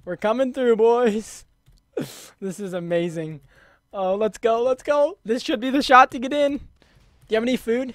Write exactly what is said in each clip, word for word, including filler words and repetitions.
We're coming through, boys. This is amazing. Oh, let's go. Let's go. This should be the shot to get in. Do you have any food?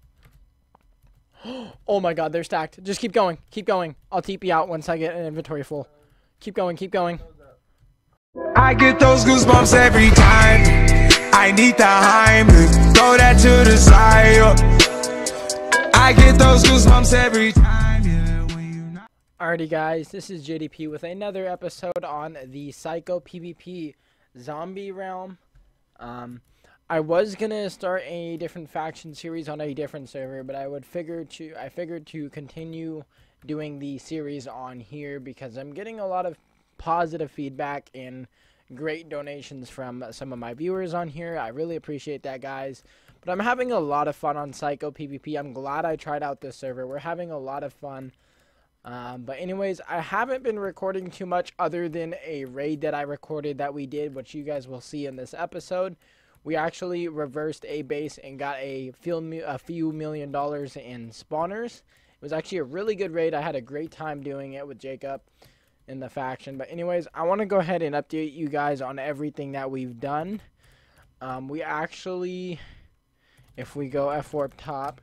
Oh my god, they're stacked. Just keep going. Keep going. I'll T P out once I get an inventory full. Keep going. Keep going. I get those goosebumps every time. I need the Heimlich. Throw that to the side. I get those goosebumps every time. Yeah, when you not Alrighty, guys. This is J D P with another episode on the Psycho PvP Zombie Realm. Um, I was gonna start a different faction series on a different server, but I would figure to I figured to continue doing the series on here because I'm getting a lot of positive feedback and great donations from some of my viewers on here. I really appreciate that, guys. But I'm having a lot of fun on Psycho PvP. I'm glad I tried out this server. We're having a lot of fun. Um, but anyways, I haven't been recording too much other than a raid that I recorded that we did, which you guys will see in this episode. We actually reversed a base and got a few, a few million dollars in spawners. It was actually a really good raid. I had a great time doing it with Jacob in the faction. But anyways, I want to go ahead and update you guys on everything that we've done. Um, we actually, if we go F warp top,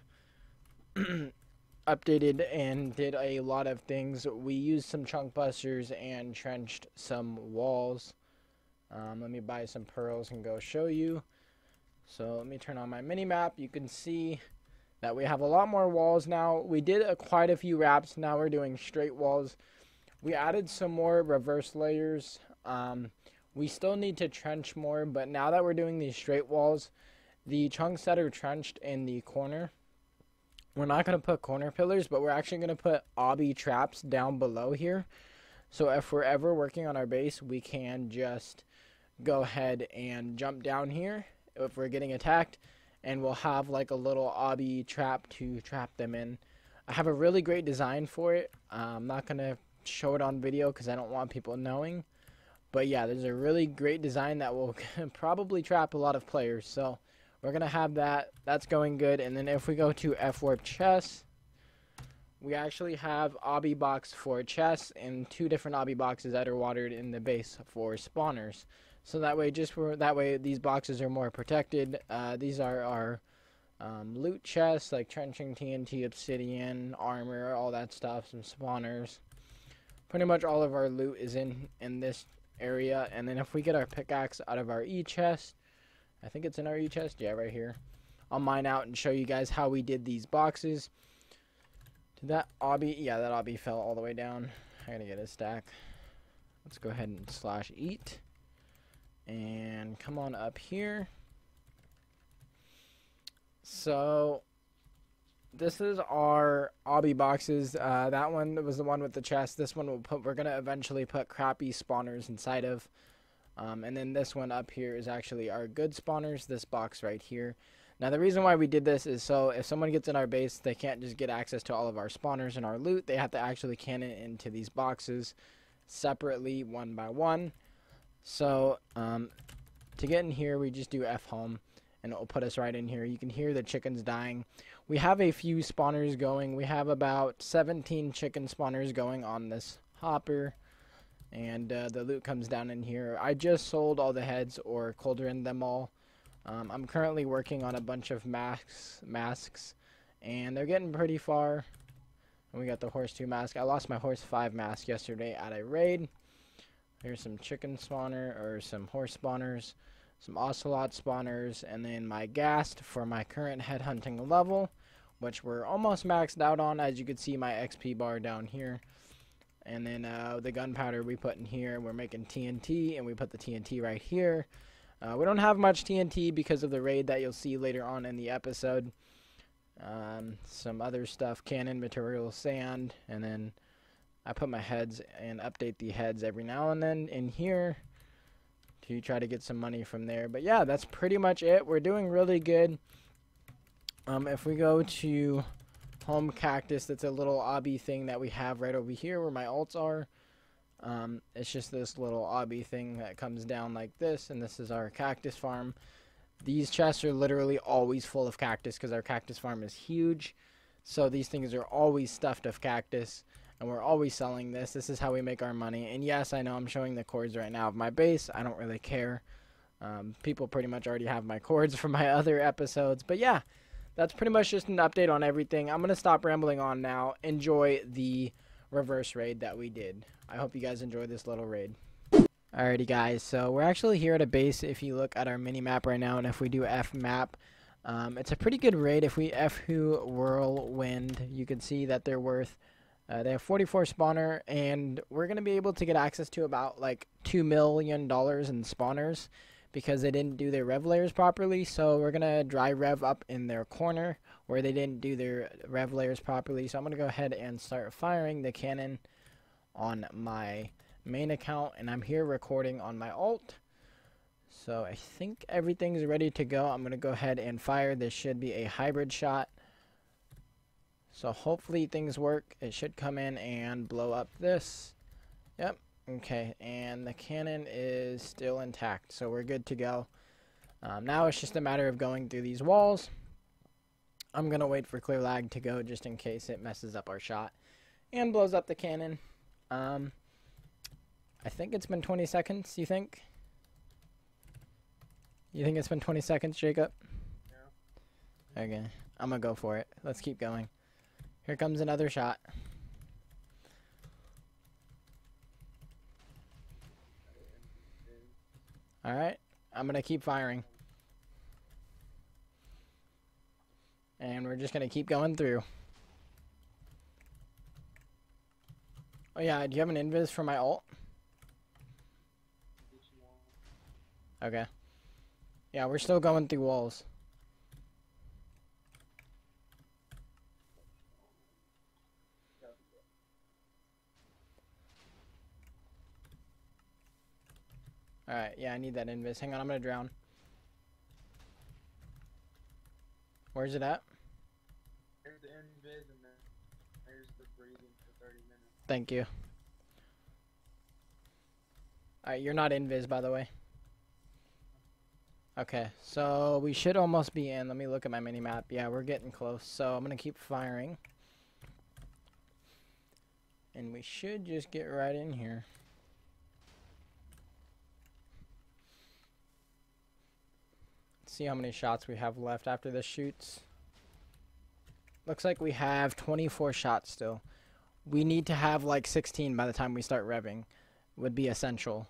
updated and did a lot of things. We used some chunk busters and trenched some walls. Um, let me buy some pearls and go show you. So let me turn on my mini map. You can see that we have a lot more walls now. We did a, quite a few wraps. Now we're doing straight walls. We added some more reverse layers. Um, we still need to trench more, but now that we're doing these straight walls, the chunks that are trenched in the corner, we're not going to put corner pillars, but we're actually going to put obby traps down below here. So if we're ever working on our base, we can just go ahead and jump down here if we're getting attacked, and we'll have like a little obby trap to trap them in. I have a really great design for it. Uh, I'm not going to show it on video because I don't want people knowing. But yeah, there's a really great design that will probably trap a lot of players. So we're going to have that. That's going good. And then if we go to F warp chests, we actually have obby box for chests and two different obby boxes that are watered in the base for spawners. So that way, just for that way, these boxes are more protected. Uh, these are our um, loot chests, like trenching, T N T, obsidian, armor, all that stuff, some spawners. Pretty much all of our loot is in in this area. And then if we get our pickaxe out of our E chest, I think it's in our E chest, yeah, right here. I'll mine out and show you guys how we did these boxes. Did that obby? Yeah, that obby fell all the way down. I gotta get a stack. Let's go ahead and slash eat. And come on up here. So this is our obby boxes. Uh, that one was the one with the chest. This one we'll put. We're gonna eventually put crappy spawners inside of. Um, and then this one up here is actually our good spawners. This box right here. Now the reason why we did this is so if someone gets in our base, they can't just get access to all of our spawners and our loot. They have to actually cannon into these boxes separately, one by one. So um, to get in here, we just do F home, and it will put us right in here. You can hear the chickens dying. We have a few spawners going. We have about seventeen chicken spawners going on this hopper, and uh, the loot comes down in here. I just sold all the heads or cauldron them all. Um, I'm currently working on a bunch of masks, masks, and they're getting pretty far. And we got the horse two mask. I lost my horse five mask yesterday at a raid. Here's some chicken spawner, or some horse spawners, some ocelot spawners, and then my ghast for my current headhunting level, which we're almost maxed out on, as you can see my X P bar down here. And then uh, the gunpowder we put in here, we're making T N T, and we put the T N T right here. Uh, we don't have much T N T because of the raid that you'll see later on in the episode. Um, some other stuff, cannon material, sand, and then I put my heads and update the heads every now and then in here to try to get some money from there. But yeah, that's pretty much it. We're doing really good. Um, if we go to home cactus, that's a little obby thing that we have right over here where my alts are. Um, it's just this little obby thing that comes down like this, and this is our cactus farm. These chests are literally always full of cactus because our cactus farm is huge. So these things are always stuffed of cactus. and we're always selling this. This is how we make our money. And yes, I know I'm showing the cords right now of my base. I don't really care. Um, people pretty much already have my cords from my other episodes. But yeah, that's pretty much just an update on everything. I'm going to stop rambling on now. Enjoy the reverse raid that we did. I hope you guys enjoyed this little raid. Alrighty guys, so we're actually here at a base if you look at our mini map right now, and if we do F map, um, it's a pretty good raid. If we F who Whirlwind, you can see that they're worth, uh, they have forty-four spawner, and we're going to be able to get access to about like two million dollars in spawners because they didn't do their rev layers properly. So we're going to dry rev up in their corner where they didn't do their rev layers properly. So I'm going to go ahead and start firing the cannon on my main account, and I'm here recording on my alt. So I think everything's ready to go. I'm going to go ahead and fire. This should be a hybrid shot. So hopefully things work. It should come in and blow up this. Yep. Okay. And the cannon is still intact. So we're good to go. Um, now it's just a matter of going through these walls. I'm going to wait for clear lag to go just in case it messes up our shot and blows up the cannon. Um, I think it's been twenty seconds, you think? You think it's been twenty seconds, Jacob? Yeah. Okay. I'm gonna go for it. Let's keep going. Here comes another shot. Alright. I'm gonna keep firing. And we're just gonna keep going through. Oh yeah, do you have an invis for my ult? Okay. Yeah, we're still going through walls. Alright, yeah, I need that invis. Hang on, I'm gonna drown. Where's it at? There's the invis and then there's the breathing for thirty minutes. Thank you. Alright, you're not invis, by the way. Okay, so we should almost be in. Let me look at my mini-map. Yeah, we're getting close. So I'm going to keep firing. And we should just get right in here. Let's see how many shots we have left after this shoots. Looks like we have twenty-four shots still. We need to have like sixteen by the time we start revving. Would be essential.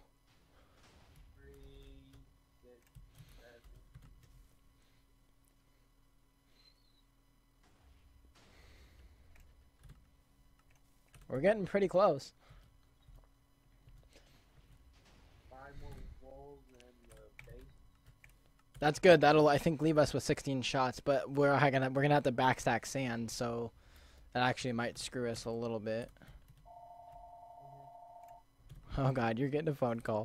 We're getting pretty close. Five more walls and the base. That's good. That'll, I think, leave us with sixteen shots. But we're gonna we're gonna have to backstack sand, so that actually might screw us a little bit. Mm-hmm. Oh God, you're getting a phone call.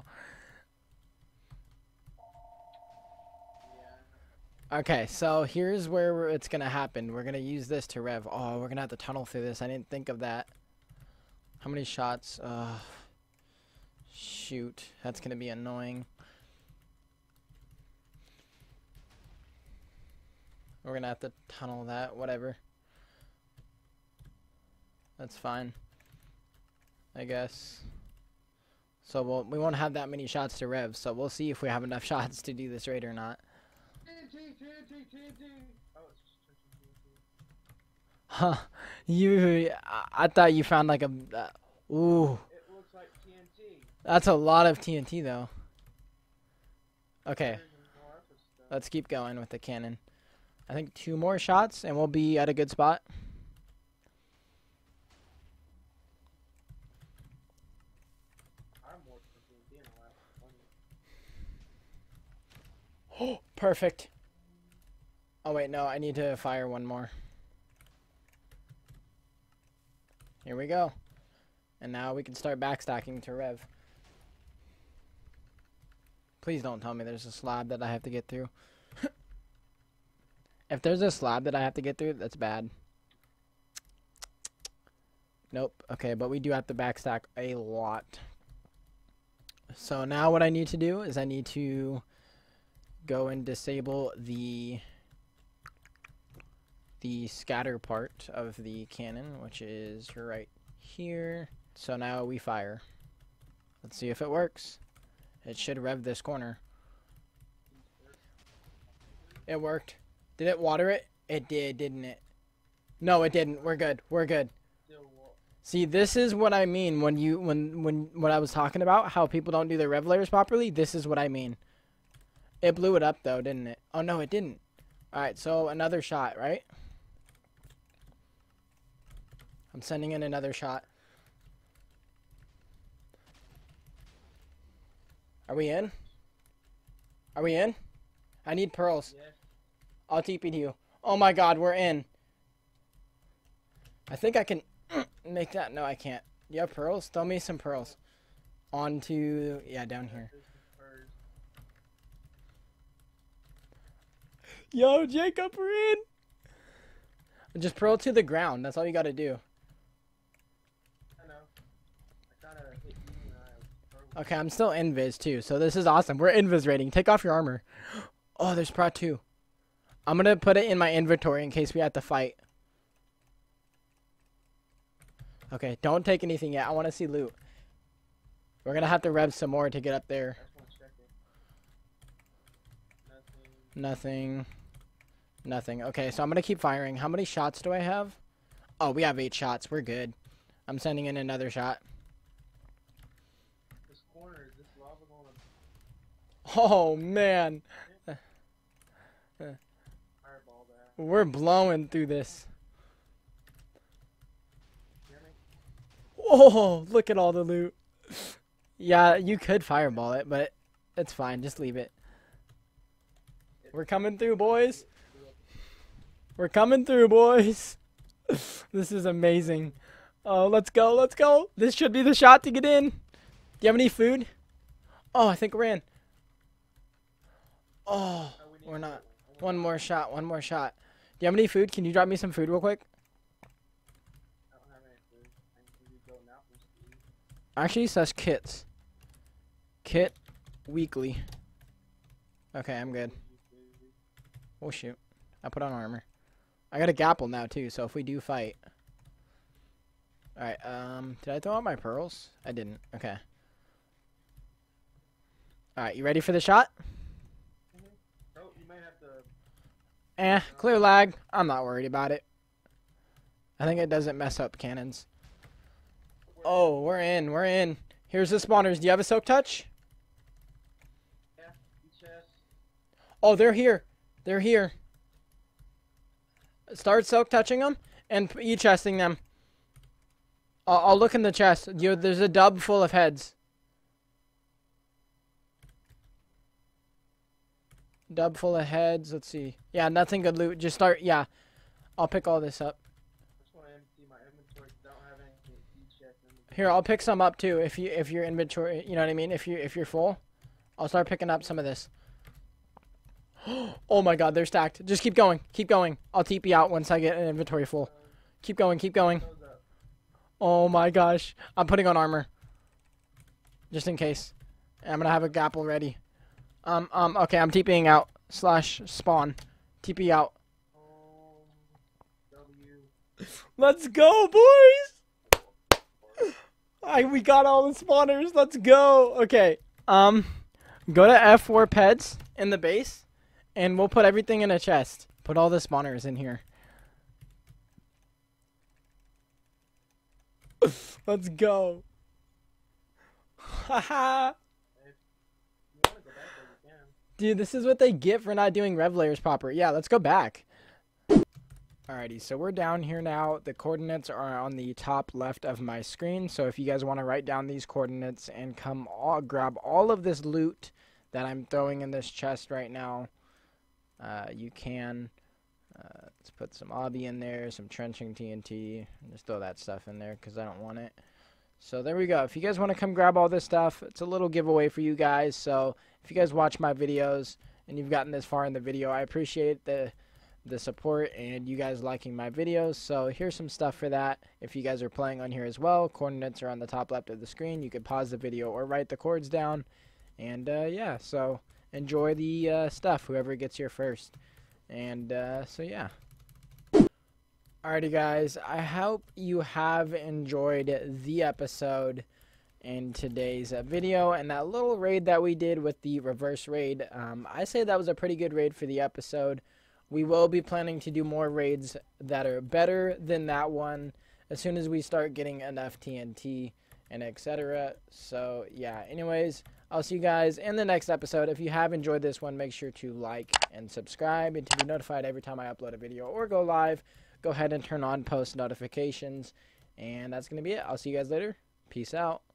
Yeah. Okay, so here's where we're, it's gonna happen. We're gonna use this to rev. Oh, we're gonna have to tunnel through this. I didn't think of that. How many shots? Uh, shoot, that's gonna be annoying. We're gonna have to tunnel that, whatever. That's fine, I guess. So we'll, we won't have that many shots to rev, so we'll see if we have enough shots to do this raid or not. Huh, you, I thought you found like a, uh, ooh. It looks like T N T. That's a lot of T N T though. Okay, let's keep going with the cannon. I think two more shots and we'll be at a good spot. Oh, perfect. Oh wait, no, I need to fire one more. Here we go. And now we can start backstacking to rev. Please don't tell me there's a slab that I have to get through. If there's a slab that I have to get through, that's bad. Nope. Okay, but we do have to backstack a lot. So now what I need to do is I need to go and disable the the scatter part of the cannon, which is right here. So now we fire. Let's see if it works. It should rev this corner. It worked. Did it water it? It did, didn't it? No, it didn't. We're good. We're good. See, this is what I mean when you when when what I was talking about, how people don't do their rev layers properly. This is what I mean. It blew it up though, didn't it? Oh no, it didn't. All right, so another shot, right? I'm sending in another shot. Are we in? Are we in? I need pearls. Yes. I'll T P to you. Oh my god, we're in. I think I can make that. No, I can't. You have pearls? Throw me some pearls. On to, yeah, down here. Yo, Jacob, we're in. Just pearl to the ground. That's all you got to do. I know. I kind of hit you and I Okay, I'm still invis too, so this is awesome. We're invis rating. Take off your armor. Oh, there's Prot two. I'm going to put it in my inventory in case we have to fight. Okay, don't take anything yet. I want to see loot. We're going to have to rev some more to get up there. Nothing. Nothing. Okay, so I'm going to keep firing. How many shots do I have? Oh, we have eight shots. We're good. I'm sending in another shot. This corner, is this lava going to Oh, man. fireball that? We're blowing through this. Hear me? Oh, look at all the loot. Yeah, you could fireball it, but it's fine. Just leave it. We're coming through, boys. We're coming through, boys. This is amazing. Oh, let's go. Let's go. This should be the shot to get in. Do you have any food? Oh, I think we're in. Oh, we're not. One more shot. One more shot. Do you have any food? Can you drop me some food real quick? I don't have any food. I can give you golden apples to eat. Actually, it says kits. Kit weekly. Okay, I'm good. Oh, shoot. I put on armor. I got a gapple now, too, so if we do fight. Alright, um, did I throw out my pearls? I didn't. Okay. Alright, you ready for the shot? Mm-hmm. Oh, you might have to. Eh, clear lag. I'm not worried about it. I think it doesn't mess up cannons. Oh, we're in. We're in. Here's the spawners. Do you have a soak touch? Yeah, chest. Oh, they're here. They're here. Start soak touching them and e-chesting them. I'll, I'll look in the chest. You, there's a dub full of heads. Dub full of heads. Let's see. Yeah, nothing good loot. Just start. Yeah, I'll pick all this up. I just want to empty my inventory 'cause I don't have any e-chest inventory. Here, I'll pick some up too. If you if your inventory, you know what I mean. If you if you're full, I'll start picking up some of this. Oh my god, they're stacked. Just keep going. Keep going. I'll T P out once I get an inventory full. Keep going. Keep going. Oh my gosh. I'm putting on armor. Just in case. And I'm going to have a gapple ready. Um, um, okay, I'm TPing out. Slash spawn. T P out. Let's go, boys! I, we got all the spawners. Let's go. Okay. Um, go to F four peds in the base. And we'll put everything in a chest. Put all the spawners in here. Let's go. Haha. Dude, this is what they get for not doing rev layers proper. Yeah, let's go back. Alrighty, so we're down here now. The coordinates are on the top left of my screen. So if you guys want to write down these coordinates and come all, grab all of this loot that I'm throwing in this chest right now, Uh, you can. Uh, let's put some obby in there, some trenching T N T, and just throw that stuff in there because I don't want it. So there we go. If you guys want to come grab all this stuff, it's a little giveaway for you guys. So if you guys watch my videos and you've gotten this far in the video, I appreciate the the support and you guys liking my videos. So here's some stuff for that. If you guys are playing on here as well, coordinates are on the top left of the screen. You could pause the video or write the chords down. And uh, yeah, so enjoy the uh, stuff, whoever gets here first. And uh, so yeah. Alrighty, guys. I hope you have enjoyed the episode in today's uh, video and that little raid that we did with the reverse raid. Um, I say that was a pretty good raid for the episode. We will be planning to do more raids that are better than that one as soon as we start getting enough T N T and et cetera. So yeah, anyways, I'll see you guys in the next episode. If you have enjoyed this one, make sure to like and subscribe and to be notified every time I upload a video or go live. Go ahead and turn on post notifications. And that's going to be it. I'll see you guys later. Peace out.